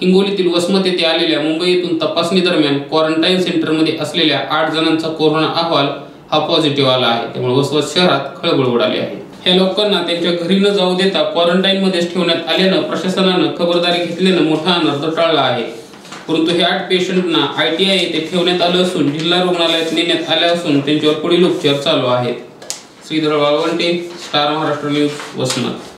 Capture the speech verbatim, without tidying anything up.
हिंगोलीतील वसमत येथे आलेल्या मुंबईतून तपासणी दरम्यान क्वारंटाईन सेंटरमध्ये असलेल्या आठ जणांचा कोरोना अहवाल हा पॉझिटिव्ह आला आहे। त्यामुळे वसमत शहरात खळबळ उडाली आहे। या लोकांना त्यांच्या घरी न जाऊ देता क्वारंटाईन मध्येच ठेवण्यात आल्यानं प्रशासनानं खबरदारी घेतल्यानं मोठा अनर्थ टळला आहे। परंतु हे आठ पेशंटना आयटीआय येथे ठेवण्यात आलं असून जिल्हा रुग्णालयात नेण्यात आले असून त्यांच्यावर पुढील उपचार चालू आहेत। Shridhar Walvante, star Maharashtra news, Vasmat.